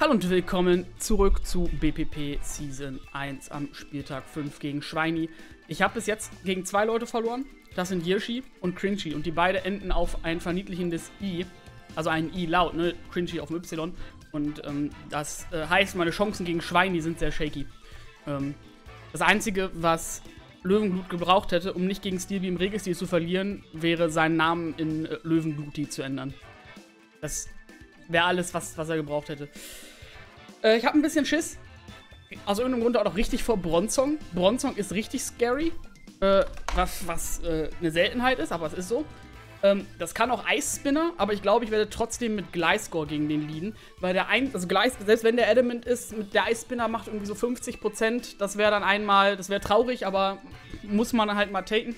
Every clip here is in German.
Hallo und willkommen zurück zu BPP Season 1 am Spieltag 5 gegen Schweini. Ich habe bis jetzt gegen 2 Leute verloren. Das sind Hirschi und Cringy. Und die beide enden auf ein verniedlichendes I. Also ein I laut, ne? Cringy auf dem Y. Und das heißt, meine Chancen gegen Schweini sind sehr shaky. Das Einzige, was Löwenblut gebraucht hätte, um nicht gegen Steelbeam Regelstil zu verlieren, wäre seinen Namen in Löwenbluti zu ändern. Das wäre alles, was er gebraucht hätte. Ich habe ein bisschen Schiss. Aus irgendeinem Grund auch noch richtig vor Bronzong. Bronzong ist richtig scary. Was eine Seltenheit ist, aber es ist so. Das kann auch Eisspinner, aber ich glaube, ich werde trotzdem mit Gliscor gegen den leaden. Weil selbst wenn der Adamant ist, mit der Eisspinner macht irgendwie so 50%. Das wäre dann einmal, das wäre traurig, aber muss man halt mal taken.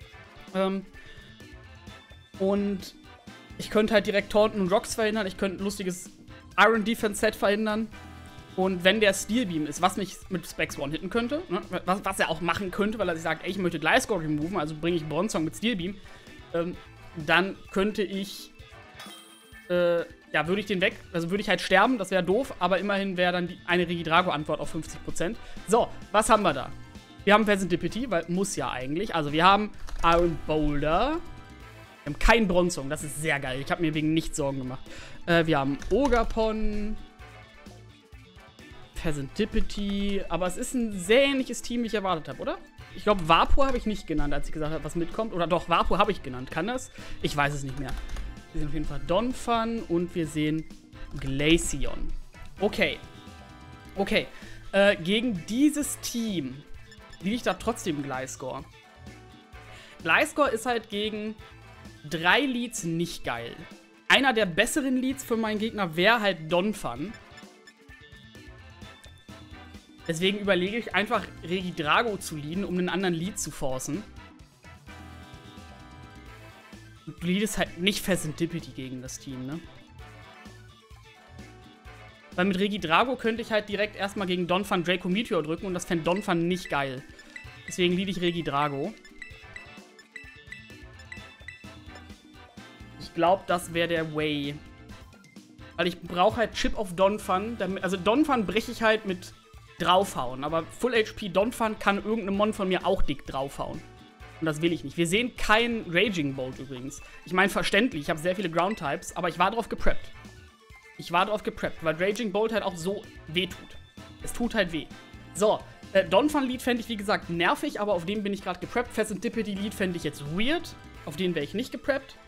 Und ich könnte halt direkt Taunten und Rocks verhindern. Ich könnte ein lustiges Iron Defense Set verhindern. Und wenn der Steelbeam ist, was mich mit Specs one-hitten könnte, ne, was er auch machen könnte, weil er sich sagt, ey, ich möchte Gliscor removen, also bringe ich Bronzong mit Steelbeam, dann könnte ich, ja, würde ich den weg, also würde ich halt sterben, das wäre doof, aber immerhin wäre dann eine Regidrago-Antwort auf 50%. So, was haben wir da? Wir haben Serendipity, weil muss ja eigentlich, also wir haben Iron Boulder, wir haben keinen Bronzong, das ist sehr geil, ich habe mir wegen nichts Sorgen gemacht. Wir haben Ogapon, Serendipity, aber es ist ein sehr ähnliches Team, wie ich erwartet habe, oder? Ich glaube, Vapor habe ich nicht genannt, als ich gesagt habe, was mitkommt. Oder doch, Vapor habe ich genannt. Kann das? Ich weiß es nicht mehr. Wir sehen auf jeden Fall Donphan und wir sehen Glaceon. Okay. Okay. Gegen dieses Team liege ich da trotzdem Gliscor. Gliscor ist halt gegen 3 Leads nicht geil. Einer der besseren Leads für meinen Gegner wäre halt Donphan. Deswegen überlege ich einfach, Regidrago zu leaden, um einen anderen Lead zu forcen. Und du leadest halt nicht Serendipity gegen das Team, ne? Weil mit Regidrago könnte ich halt direkt erstmal gegen Donphan Draco Meteor drücken und das fände Donphan nicht geil. Deswegen lead ich Regidrago. Ich glaube, das wäre der Way. Weil ich brauche halt Chip auf Donphan. Also Donphan breche ich halt mit draufhauen, aber Full HP Donphan kann irgendeinem Mon von mir auch dick draufhauen. Und das will ich nicht. Wir sehen keinen Raging Bolt übrigens. Ich meine, verständlich, ich habe sehr viele Ground-Types, aber ich war drauf gepreppt. Weil Raging Bolt halt auch so weh tut. Es tut halt weh. So, Donphan-Lead fände ich, wie gesagt, nervig, aber auf den bin ich gerade gepreppt. Serendipity-Lead fände ich jetzt weird. Auf den wäre ich nicht gepreppt.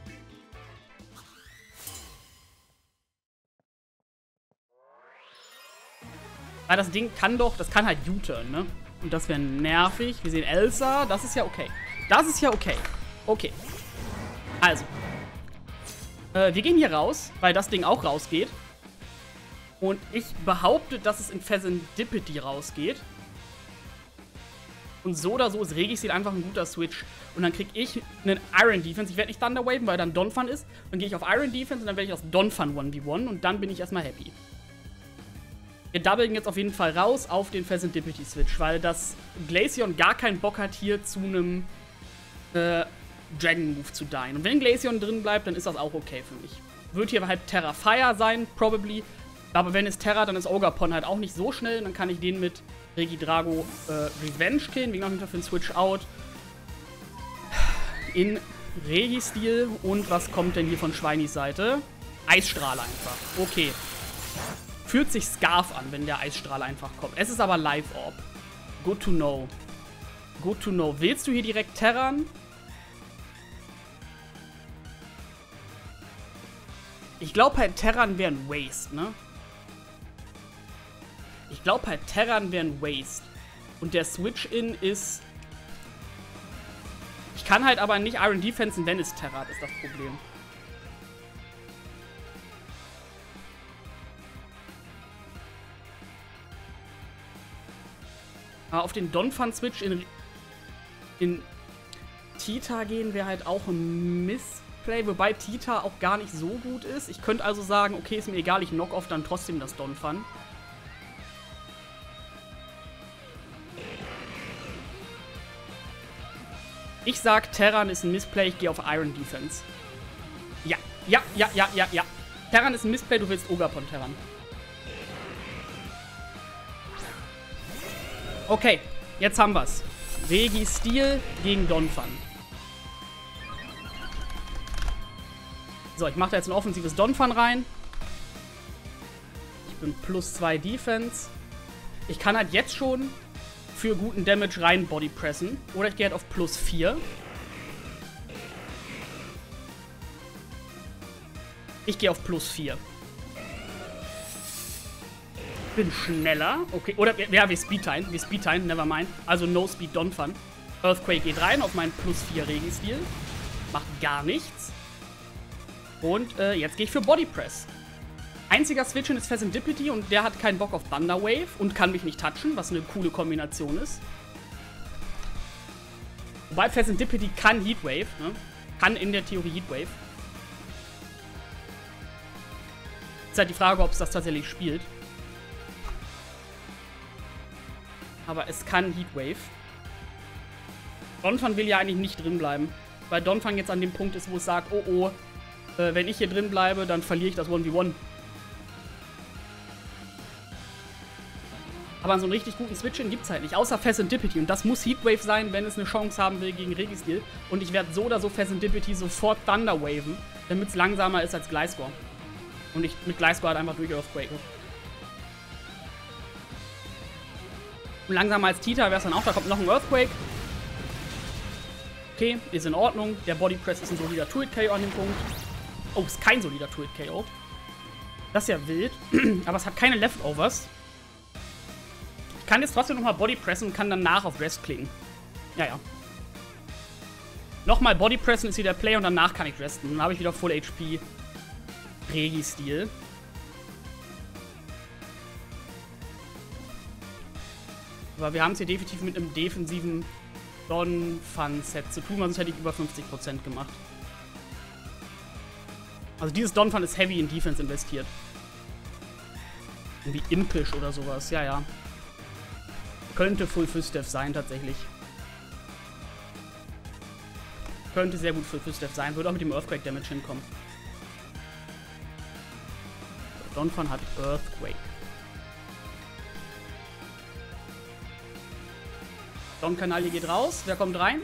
Weil das Ding kann doch, das kann halt U-Turn, ne? Und das wäre nervig. Wir sehen Elsa, das ist ja okay. Das ist ja okay. Okay. Also. Wir gehen hier raus, weil das Ding auch rausgeht. Und ich behaupte, dass es in Serendipity rausgeht. Und so oder so ist Registeel einfach ein guter Switch. Und dann kriege ich einen Iron Defense. Ich werde nicht Thunderwaven, weil dann Donphan ist. Dann gehe ich auf Iron Defense und dann werde ich aus Donphan 1v1. Und dann bin ich erstmal happy. Wir doublen jetzt auf jeden Fall raus auf den Serendipity-Switch, weil das Glaceon gar keinen Bock hat, hier zu einem Dragon-Move zu dien. Und wenn Glaceon drin bleibt, dann ist das auch okay für mich. Wird hier halt Terra Fire sein, probably. Aber wenn es Terra, dann ist Ogapon halt auch nicht so schnell. Dann kann ich den mit Regidrago Revenge killen. Wir gehen auf jeden Fall für den Switch Out. In Registeel. Und was kommt denn hier von Schweinis Seite? Eisstrahl einfach. Okay. Fühlt sich Scarf an, wenn der Eisstrahl einfach kommt. Es ist aber Live Orb. Good to know. Good to know. Willst du hier direkt Terran? Ich glaube halt, Terran wäre ein Waste, ne? Ich glaube halt, Terran wäre ein Waste. Und der Switch-In ist... Ich kann halt aber nicht Iron Defense, wenn es Terra ist das Problem. Auf den Donphan-Switch in Tita gehen wäre halt auch ein Missplay, wobei Tita auch gar nicht so gut ist. Ich könnte also sagen, okay, ist mir egal, ich knock off dann trotzdem das Donphan. Ich sag, Terran ist ein Missplay, ich gehe auf Iron Defense. Ja. Terran ist ein Missplay, du willst Ogapon Terran. Okay, jetzt haben wir's. Registeel gegen Donphan. So, ich mache da jetzt ein offensives Donphan rein. Ich bin +2 Defense. Ich kann halt jetzt schon für guten Damage rein Bodypressen. Oder ich gehe halt auf +4. Ich gehe auf +4. Bin schneller. Okay, oder ja, wir Speedtime. Wir Speedtime, nevermind. Also No Speed Donphan. Earthquake geht rein auf meinen +4 Registeel. Macht gar nichts. Und jetzt gehe ich für Bodypress. Einziger Switchen ist Serendipity und der hat keinen Bock auf Thunder Wave und kann mich nicht touchen, was eine coole Kombination ist. Wobei Serendipity kann Heatwave, ne? Kann in der Theorie Heatwave. Ist halt die Frage, ob es das tatsächlich spielt. Aber es kann Heatwave. Donphan will ja eigentlich nicht drin bleiben. Weil Donphan jetzt an dem Punkt ist, wo es sagt, oh oh, wenn ich hier drin bleibe, dann verliere ich das 1v1. Aber an so einen richtig guten Switch-In gibt es halt nicht. Außer Serendipity. Und das muss Heatwave sein, wenn es eine Chance haben will gegen Registeel. Und ich werde so oder so Serendipity sofort Thunderwaven, damit es langsamer ist als Gliscor. Und ich mit Gliscor halt einfach durch Earthquake. Und langsamer als Tita wäre es dann auch. Da kommt noch ein Earthquake. Okay, ist in Ordnung. Der Bodypress ist ein solider Turret-KO an dem Punkt. Oh, ist kein solider Turret-KO. Das ist ja wild. Aber es hat keine Leftovers. Ich kann jetzt trotzdem nochmal Bodypressen und kann danach auf Rest klicken. Ja, ja. Nochmal Bodypressen ist hier der Play und danach kann ich resten. Dann habe ich wieder Full HP Registeel. Aber wir haben es hier definitiv mit einem defensiven Donphan-Set zu tun, sonst hätte ich über 50% gemacht. Also dieses Donphan ist heavy in Defense investiert. Irgendwie Impish oder sowas, ja, ja. Könnte Full Fistef sein, tatsächlich. Könnte sehr gut Full Fistef sein, würde auch mit dem Earthquake Damage hinkommen. Donphan hat Earthquake. Don-Kanal hier geht raus. Wer kommt rein?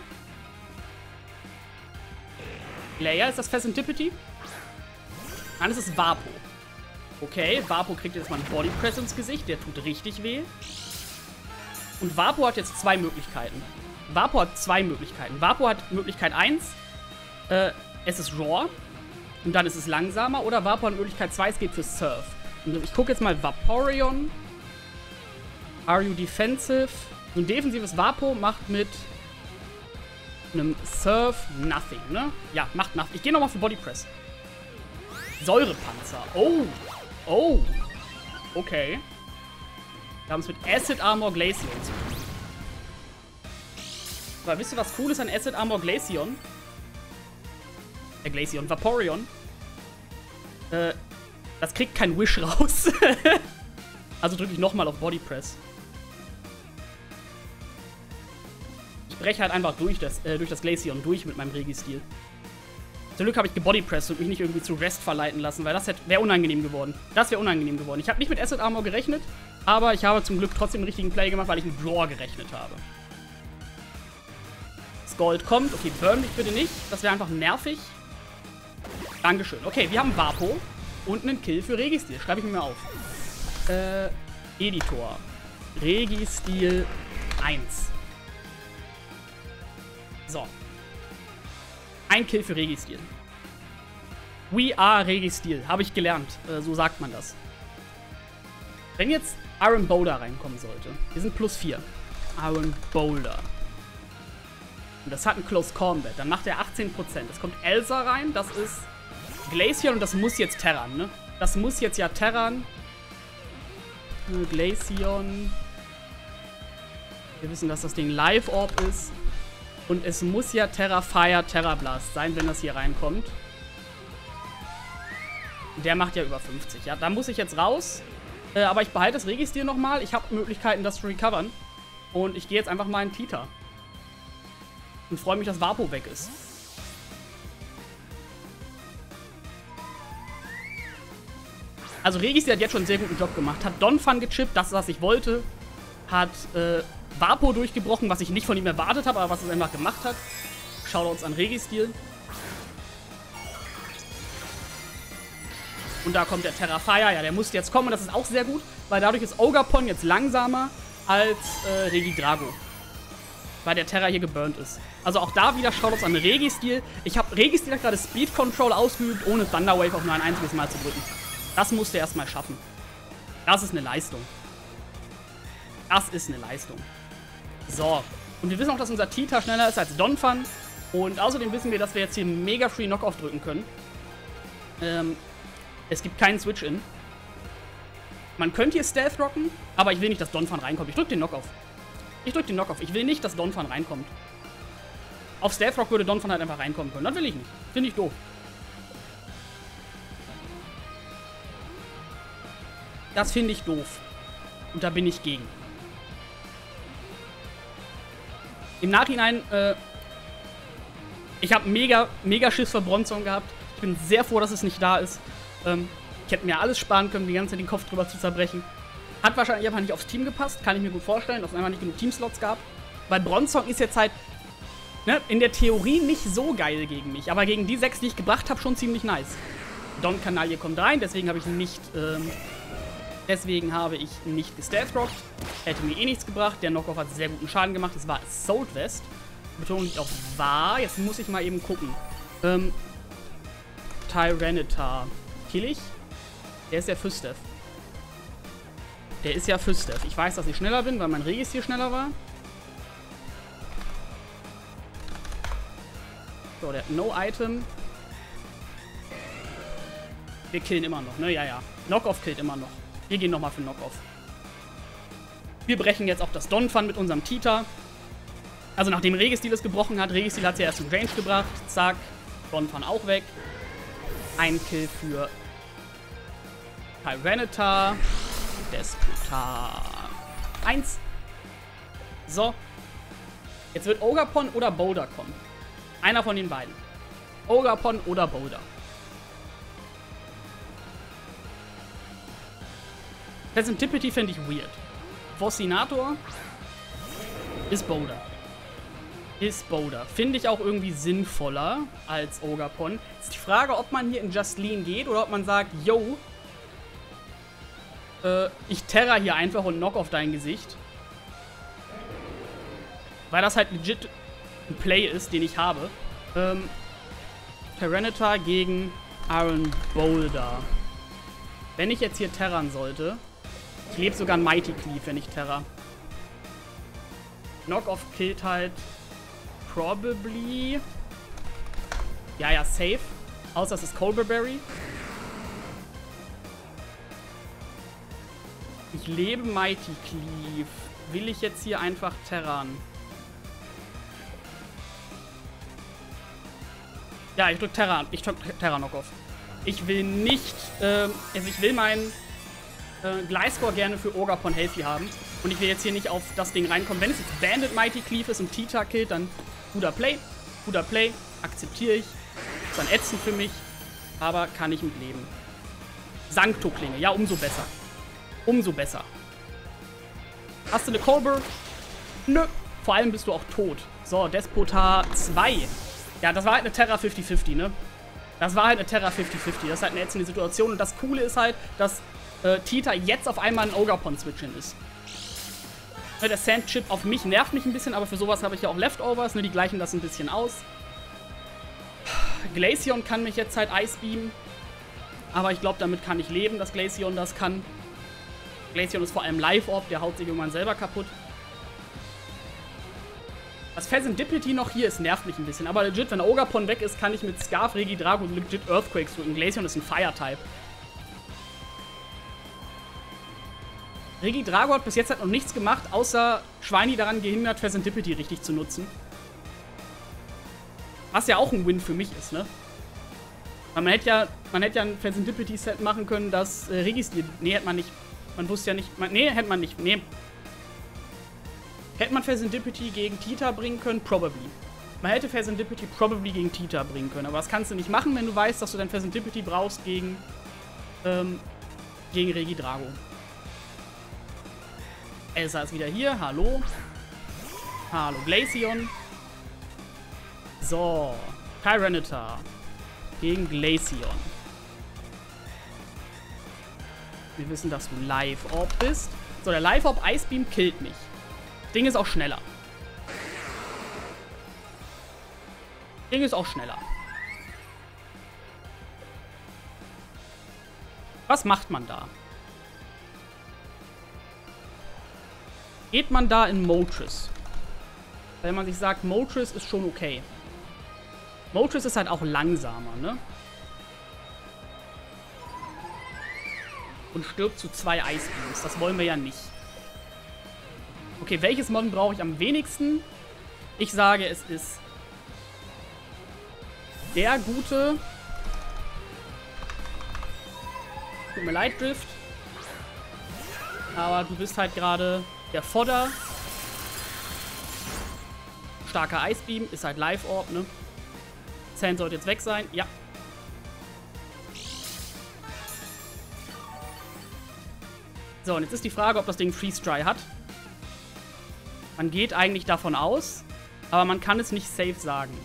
Layer, ist das Serendipity? Nein, das ist Vapo. Okay, Vapo kriegt jetzt mal einen Bodypress ins Gesicht. Der tut richtig weh. Und Vapo hat jetzt zwei Möglichkeiten. Vapo hat Möglichkeit 1. Es ist Raw. Und dann ist es langsamer. Oder Vapo hat Möglichkeit 2. Es geht für Surf. Und ich gucke jetzt mal Vaporeon. Are you defensive? So ein defensives Vapo macht mit einem Surf nothing, ne? Ja, macht nothing. Ich gehe nochmal für Bodypress. Säurepanzer. Oh. Oh. Okay. Wir haben es mit Acid Armor Glaceon zu tun. Aber wisst ihr, was cool ist an Acid Armor Glaceon? Glaceon, Vaporeon. Das kriegt kein Wish raus. Also drücke ich nochmal auf Bodypress. Ich breche halt einfach durch das Glaceon durch mit meinem Registeel. Zum Glück habe ich gebodypressed und mich nicht irgendwie zu Rest verleiten lassen, weil das wäre unangenehm geworden. Das wäre unangenehm geworden. Ich habe nicht mit Acid Armor gerechnet, aber ich habe zum Glück trotzdem den richtigen Play gemacht, weil ich mit Draw gerechnet habe. Das Gold kommt. Okay, burn mich bitte nicht. Das wäre einfach nervig. Dankeschön. Okay, wir haben Vapo und einen Kill für Registeel. Schreibe ich mir mal auf. Editor. Registeel 1. So. Ein Kill für Registeel. We are Registeel. Habe ich gelernt. So sagt man das. Wenn jetzt Iron Boulder reinkommen sollte. Wir sind +4. Iron Boulder. Und das hat ein Close Combat. Dann macht er 18%. Es kommt Elsa rein. Das ist Glaceon und das muss jetzt Terran, ne? Das muss jetzt ja Terran. Glaceon. Wir wissen, dass das Ding Live Orb ist. Und es muss ja Terra Fire, Terra Blast sein, wenn das hier reinkommt. Der macht ja über 50. Ja, da muss ich jetzt raus. Aber ich behalte das Registeel nochmal. Ich habe Möglichkeiten, das zu recovern. Und ich gehe jetzt einfach mal in Tita. Und freue mich, dass Vapo weg ist. Also Registeel hat jetzt schon einen sehr guten Job gemacht. Hat Donphan gechippt, das, was ich wollte. Hat Vapo durchgebrochen, was ich nicht von ihm erwartet habe, aber was es einfach gemacht hat. Shoutouts an Registeel. Und da kommt der Terrafire. Ja, der musste jetzt kommen. Und das ist auch sehr gut, weil dadurch ist Ogerpon jetzt langsamer als Regidrago. Weil der Terra hier geburnt ist. Also auch da wieder Shoutouts an Registeel. Registeel hat gerade Speed Control ausgeübt, ohne Thunderwave auch nur ein einziges Mal zu drücken. Das musste er erstmal schaffen. Das ist eine Leistung. Das ist eine Leistung. So. Und wir wissen auch, dass unser Tita schneller ist als Donphan. Und außerdem wissen wir, dass wir jetzt hier mega free Knockoff drücken können. Es gibt keinen Switch-In. Man könnte hier Stealth rocken, aber ich will nicht, dass Donphan reinkommt. Ich drücke den Knockoff. Ich will nicht, dass Donphan reinkommt. Auf Stealth Rock würde Donphan halt einfach reinkommen können. Das will ich nicht. Finde ich doof. Das finde ich doof. Und da bin ich gegen. Im Nachhinein, ich habe mega Schiss vor Bronzong gehabt. Ich bin sehr froh, dass es nicht da ist. Ich hätte mir alles sparen können, die ganze Zeit den Kopf drüber zu zerbrechen. Hat wahrscheinlich einfach nicht aufs Team gepasst. Kann ich mir gut vorstellen, dass es einfach nicht genug Teamslots gab. Weil Bronzong ist jetzt halt, ne, in der Theorie nicht so geil gegen mich. Aber gegen die 6, die ich gebracht habe, schon ziemlich nice. Don-Kanaille kommt rein, deswegen habe ich nicht, gestealth-rockt. Hätte mir eh nichts gebracht. Der Knockoff hat sehr guten Schaden gemacht. Das war Assault Vest. Betonung liegt auf wahr. Jetzt muss ich mal eben gucken. Tyranitar. Kill ich? Der ist ja Füstev. Ich weiß, dass ich schneller bin, weil mein Regis hier schneller war. So, der hat No-Item. Wir killen immer noch, ne? Ja. Knockoff killt immer noch. Wir gehen nochmal für Knockoff. Wir brechen jetzt auch das Donphan mit unserem Tita. Also nachdem Registeel es gebrochen hat. Registeel hat es ja erst im Range gebracht. Zack. Donphan auch weg. Ein Kill für Tyranitar. Despotar 1. So. Jetzt wird Ogerpon oder Boulder kommen. Einer von den beiden. Ogerpon oder Boulder. Presentipity fände ich weird. Vocinator ist Boulder. Finde ich auch irgendwie sinnvoller als Ogerpon. Ist die Frage, ob man hier in Just Lean geht oder ob man sagt, yo, ich terra hier einfach und knock auf dein Gesicht. Weil das halt legit ein Play ist, den ich habe. Tyranitar gegen Iron Boulder. Wenn ich jetzt hier terran sollte. Ich lebe sogar ein Mighty Cleave, wenn ich terra. Knock-Off killt halt probably. Ja, safe. Außer es ist Colberberry. Ich lebe Mighty Cleave. Will ich jetzt hier einfach terran? Ja, ich drück Terra. Ich drück Terra Knockoff. Ich will nicht, also ich will meinen Gleiscore gerne für Ogerpon Healthy haben. Und ich will jetzt hier nicht auf das Ding reinkommen. Wenn es jetzt Bandit Mighty Cleave ist und Tita killt, dann guter Play. Akzeptiere ich. Ist dann ätzend für mich. Aber kann ich mit leben. Sancto-Klinge. Ja, umso besser. Hast du eine Colbur? Nö. Vor allem bist du auch tot. So, Despotar 2. Ja, das war halt eine Terra 50-50, ne? Das ist halt eine ätzende Situation. Und das Coole ist halt, dass Tita jetzt auf einmal ein Ogerpon-Switch-In ist. Der Sand-Chip auf mich nervt mich ein bisschen, aber für sowas habe ich ja auch Leftovers. Ne? Die gleichen das ein bisschen aus. Glaceon kann mich jetzt halt Icebeamen. Aber ich glaube, damit kann ich leben, dass Glaceon das kann. Glaceon ist vor allem Live-Orb, der haut sich irgendwann selber kaputt. Das Serendipity noch hier ist, nervt mich ein bisschen. Aber legit, wenn der Ogerpon weg ist, kann ich mit Scarf, Regidrago und legit Earthquakes drücken. Glaceon ist ein Fire-Type. Regidrago hat bis jetzt halt noch nichts gemacht, außer Schweini daran gehindert, Serendipity richtig zu nutzen. Was ja auch ein Win für mich ist, ne? Weil man hätte ja ein Serendipity-Set machen können, das Registeel. Nee, hätte man nicht. Man wusste ja nicht. Hätte man nicht. Nee. Hätte man Serendipity gegen Tita bringen können? Probably. Man hätte Serendipity probably gegen Tita bringen können. Aber das kannst du nicht machen, wenn du weißt, dass du dein Serendipity brauchst gegen Regidrago. Elsa ist wieder hier. Hallo. Hallo, Glaceon. So. Tyranitar gegen Glaceon. Wir wissen, dass du Live-Orb bist. So, der Live-Orb Ice Beam killt mich. Das Ding ist auch schneller. Was macht man da? Geht man da in Moltres? Wenn man sich sagt, Moltres ist schon okay. Moltres ist halt auch langsamer, ne? Und stirbt zu 2 Ice Beams. Das wollen wir ja nicht. Okay, welches Mon brauche ich am wenigsten? Ich sage, es ist der gute. Tut mir leid, Drift. Aber du bist halt gerade der Fodder. Starker Ice Beam, ist halt Live Orb, ne? Zane sollte jetzt weg sein. Ja. So, und jetzt ist die Frage, ob das Ding Freeze Dry hat. Man geht eigentlich davon aus, aber man kann es nicht safe sagen.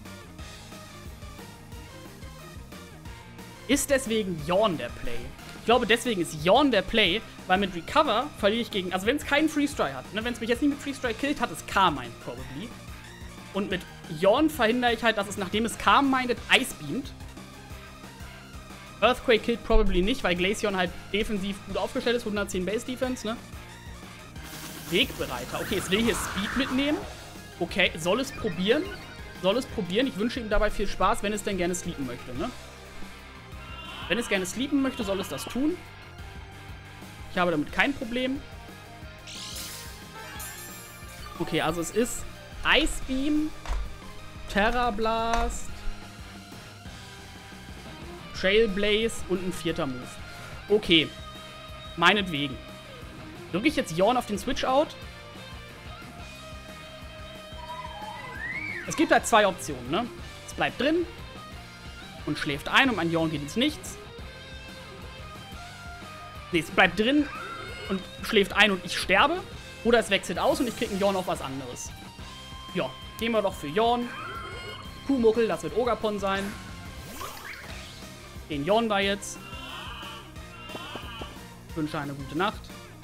Ist deswegen Yawn der Play? Ich glaube, deswegen ist Yawn der Play, weil mit Recover verliere ich gegen... Also wenn es keinen Freeze Dry hat, ne? Wenn es mich jetzt nicht mit Freeze Dry killt, hat es Carmine probably. Und mit Yawn verhindere ich halt, dass es, nachdem es Carmine Ice beamt. Earthquake killt probably nicht, weil Glaceon halt defensiv gut aufgestellt ist. 110 Base Defense, ne? Wegbereiter. Okay, es will hier Speed mitnehmen. Okay, soll es probieren. Ich wünsche ihm dabei viel Spaß, wenn es denn gerne sleepen möchte, ne? Wenn es gerne sleepen möchte, soll es das tun. Ich habe damit kein Problem. Okay, also es ist Ice Beam, Terra Blast, Trailblaze und ein 4. Move. Okay, meinetwegen. Drücke ich jetzt Yawn auf den Switch-Out? Es gibt halt 2 Optionen, ne? Es bleibt drin und schläft ein und mein Yawn geht ins Nichts. Ne, es bleibt drin und schläft ein und ich sterbe. Oder es wechselt aus und ich kriege einen Yawn auf was anderes. Ja, gehen wir doch für Yawn. Pumuckl, das wird Ogapon sein. Den Yawn da jetzt. Wünsche eine gute Nacht.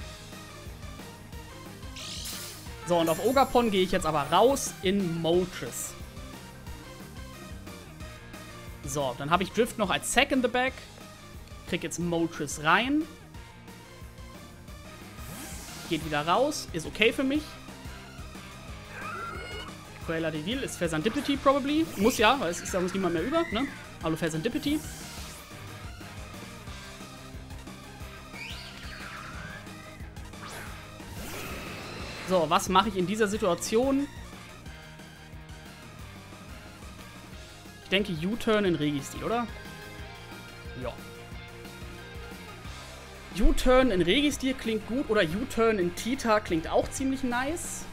So, und auf Ogapon gehe ich jetzt aber raus in Moltres. So, dann habe ich Drift noch als Sack in the Back. Krieg jetzt Moltres rein. Geht wieder raus. Ist okay für mich. Cruella de Vil ist Serendipity probably. Muss ja, weil es ist ja uns niemand mehr über, ne? Hallo Serendipity. So, was mache ich in dieser Situation? Ich denke U-Turn in Registil, oder? Ja. U-Turn in Registil klingt gut oder U-Turn in Tita klingt auch ziemlich nice.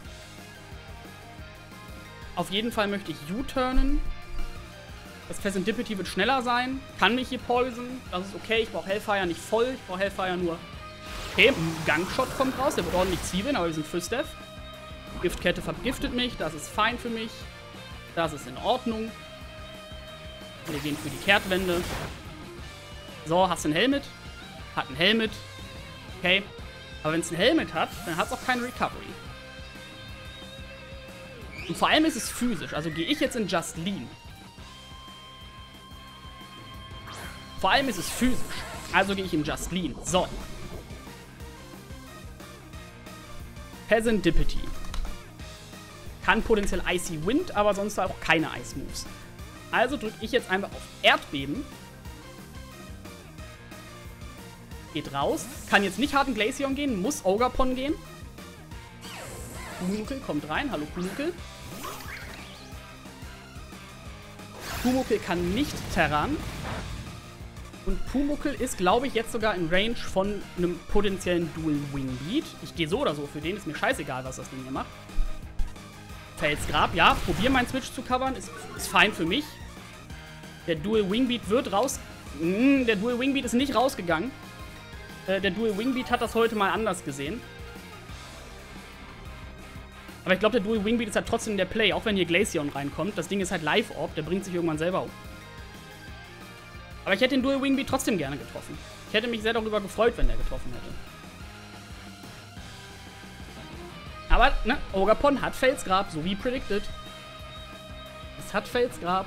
Auf jeden Fall möchte ich U-Turnen. Das Serendipity wird schneller sein. Kann mich hier poison. Das ist okay. Ich brauche Hellfire nicht voll. Ich brauche Hellfire nur... Okay, Gangshot kommt raus. Der wird ordentlich zwiebeln, aber wir sind First Death. Giftkette vergiftet mich. Das ist fein für mich. Das ist in Ordnung. Wir gehen für die Kehrtwende. So, hast du einen Helmet? Hat einen Helmet. Okay. Aber wenn es einen Helmet hat, dann hat es auch keine Recovery. Und vor allem ist es physisch. Also gehe ich jetzt in Just Lean. Vor allem ist es physisch. Also gehe ich in Just Lean. So. Serendipity. Kann potenziell Icy Wind, aber sonst auch keine Ice Moves. Also drücke ich jetzt einfach auf Erdbeben. Geht raus. Kann jetzt nicht harten Glaceon gehen, muss Ogapon gehen. Pumuckl kommt rein. Hallo Pumuckl. Pumuckl kann nicht terran. Und Pumuckl ist, glaube ich, jetzt sogar in Range von einem potenziellen Dual Wingbeat. Ich gehe so oder so für den. Ist mir scheißegal, was das Ding hier macht. Felsgrab, ja. Probier meinen Switch zu covern. Ist fein für mich. Der Dual Wingbeat wird raus... der Dual Wingbeat ist nicht rausgegangen. Der Dual Wingbeat hat das heute mal anders gesehen. Aber ich glaube, der Dual Wingbeat ist halt trotzdem der Play, auch wenn hier Glaceon reinkommt. Das Ding ist halt Live-Orb, der bringt sich irgendwann selber um. Aber ich hätte den Dual Wingbeat trotzdem gerne getroffen. Ich hätte mich sehr darüber gefreut, wenn der getroffen hätte. Aber, ne, Ogerpon hat Felsgrab, so wie predicted. Es hat Felsgrab.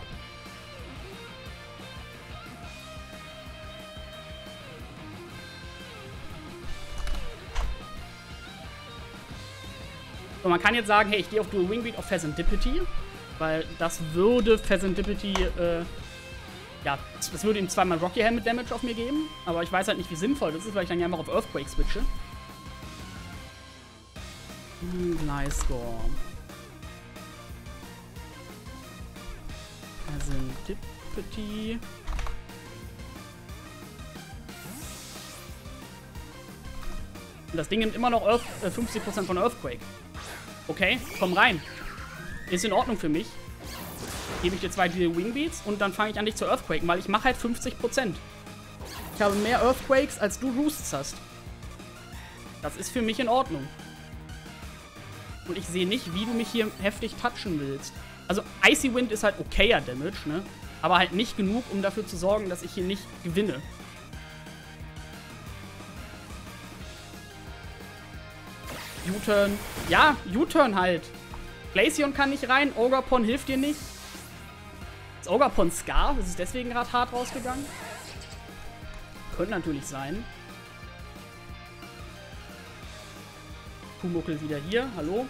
So, man kann jetzt sagen, hey, ich gehe auf Dual Wingbeat auf Pheasantipity, weil das würde Pheasantipity, ja, das würde ihm zweimal Rocky Helmet Damage auf mir geben, aber ich weiß halt nicht, wie sinnvoll das ist, weil ich dann ja einfach auf Earthquake switche. Gliscor. Pheasantipity. Und das Ding nimmt immer noch 50% von Earthquake. Okay, komm rein. Ist in Ordnung für mich. Gebe ich dir 2 Dual Wingbeats und dann fange ich an, dich zu Earthquaken, weil ich mache halt 50%. Ich habe mehr Earthquakes, als du Roosts hast. Das ist für mich in Ordnung. Und ich sehe nicht, wie du mich hier heftig touchen willst. Also Icy Wind ist halt okayer Damage, ne? Aber halt nicht genug, um dafür zu sorgen, dass ich hier nicht gewinne. U-Turn. Ja, U-Turn halt. Glaceon kann nicht rein, Ogerpon hilft dir nicht. Ist Ogerpon Scar? Ist es deswegen gerade hart rausgegangen? Könnte natürlich sein. Pumuckl wieder hier, hallo.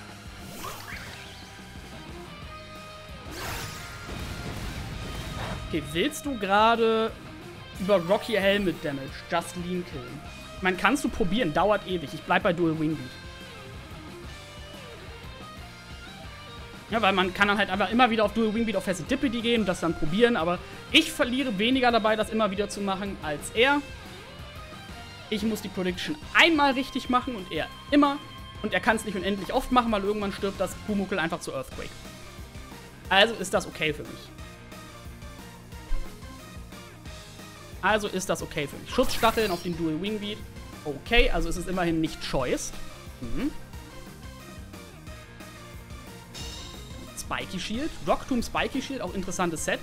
Okay, willst du gerade über Rocky Helmet Damage Just Lean killen? Ich meine, kannst du probieren, dauert ewig. Ich bleib bei Dual Wingbeat. Ja, weil man kann dann halt einfach immer wieder auf Dual Wingbeat auf Pheasantipity gehen und das dann probieren, aber ich verliere weniger dabei, das immer wieder zu machen, als er. Ich muss die Prediction einmal richtig machen und er immer. Und er kann es nicht unendlich oft machen, weil irgendwann stirbt das Pumuckl einfach zu Earthquake. Also ist das okay für mich. Schutzstacheln auf den Dual Wingbeat. Okay, also ist es immerhin nicht choiced. Spiky Shield. Rocktomb Spiky Shield, auch interessantes Set.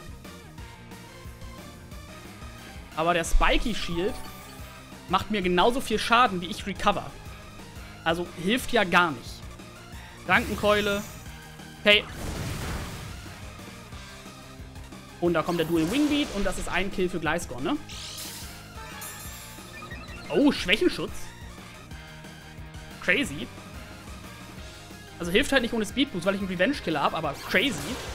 Aber der Spiky Shield macht mir genauso viel Schaden, wie ich recover. Also hilft ja gar nicht. Rankenkeule. Okay. Und da kommt der Dual Wingbeat und das ist ein Kill für Gliscor, ne? Oh, Schwächenschutz. Crazy. Also hilft halt nicht ohne Speedboost, weil ich einen Revenge-Killer habe, aber crazy.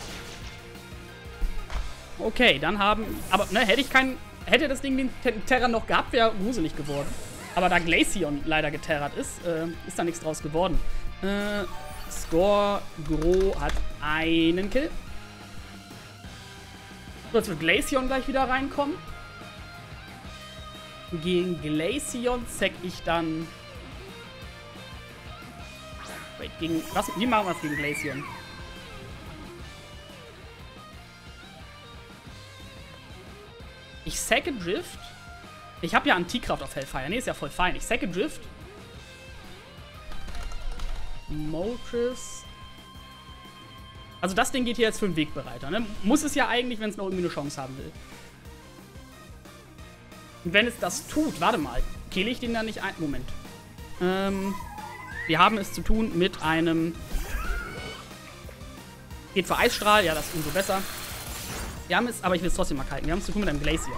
Okay, dann haben... Aber, ne, hätte das Ding den Terra noch gehabt, wäre gruselig geworden. Aber da Glaceon leider geterrat ist, ist da nichts draus geworden. Scorgro hat einen Kill. So, jetzt wird Glaceon gleich wieder reinkommen. Gegen Glaceon zeig ich dann... Wait, gegen... Was? Wie machen wir es gegen Glaceon? Ich sacke Drift. Ich habe ja Antikraft auf Hellfire. Ne, ist ja voll fein. Ich sacke Drift. Moltres. Also das Ding geht hier jetzt für einen Wegbereiter. Ne? Muss es ja eigentlich, wenn es noch irgendwie eine Chance haben will. Und wenn es das tut, warte mal. Kill ich den dann nicht ein... Moment. Wir haben es zu tun mit einem... Geht für Eisstrahl. Ja, das ist umso besser. Wir haben es... Aber ich will es trotzdem mal kalten. Wir haben es zu tun mit einem Glaceon.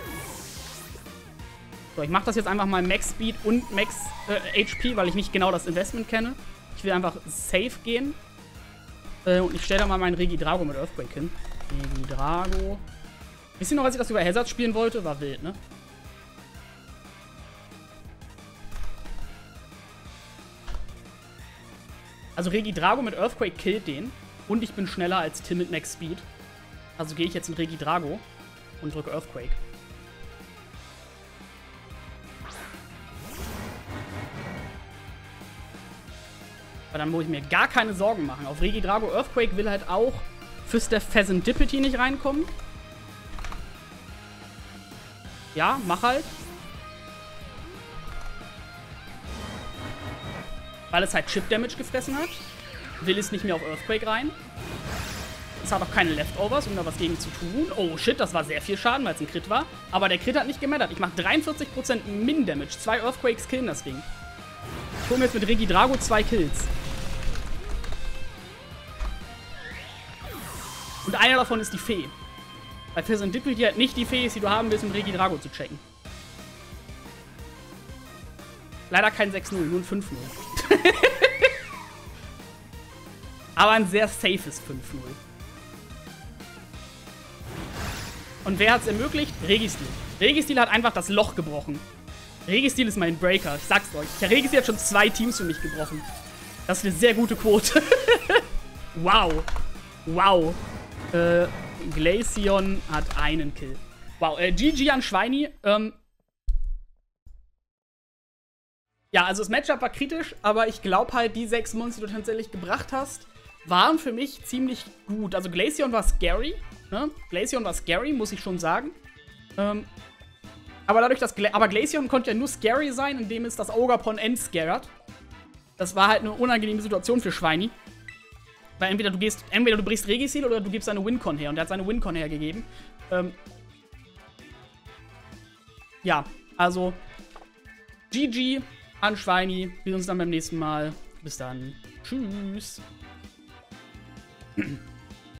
So, ich mache das jetzt einfach mal Max Speed und Max HP, weil ich nicht genau das Investment kenne. Ich will einfach safe gehen. Und ich stelle da mal meinen Regidrago mit Earthquake hin. Regidrago. Wisst ihr noch, als ich das über Hazard spielen wollte? War wild, ne? Also Regidrago mit Earthquake killt den. Und ich bin schneller als Tim mit Max Speed. Also gehe ich jetzt in Regidrago und drücke Earthquake. Aber dann muss ich mir gar keine Sorgen machen. Auf Regidrago Earthquake will halt auch fürs der Pheasantipity nicht reinkommen. Ja, mach halt. Weil es halt Chip Damage gefressen hat. Will es nicht mehr auf Earthquake rein. Es hat auch keine Leftovers, um da was gegen zu tun. Oh shit, das war sehr viel Schaden, weil es ein Crit war. Aber der Crit hat nicht gemattert. Ich mache 43% Min-Damage. 2 Earthquakes killen das Ding. Ich hole mir jetzt mit Regidrago 2 Kills. Und einer davon ist die Fee. Weil für so ein Serendipity halt nicht die Fee ist, die du haben willst, um Regidrago zu checken. Leider kein 6-0, nur ein 5-0. Aber ein sehr safes 5-0. Und wer hat es ermöglicht? Registil. Registil hat einfach das Loch gebrochen. Registil ist mein Breaker, ich sag's euch. Der Registil hat schon 2 Teams für mich gebrochen. Das ist eine sehr gute Quote. Wow. Wow. Glaceon hat einen Kill. Wow, GG an Schweini. Ja, also das Matchup war kritisch, aber ich glaube halt, die 6 Mons, die du tatsächlich gebracht hast, waren für mich ziemlich gut. Also Glaceon war scary, ne? Glaceon war scary, muss ich schon sagen. Aber dadurch, dass aber Glaceon konnte ja nur scary sein, indem es das Ogre-Pon entscared. Das war halt eine unangenehme Situation für Schweini. Weil entweder du brichst Regisil oder du gibst seine Wincon her. Und er hat seine Wincon hergegeben. Ja, also GG an Schweini. Wir sehen uns dann beim nächsten Mal. Bis dann. Tschüss.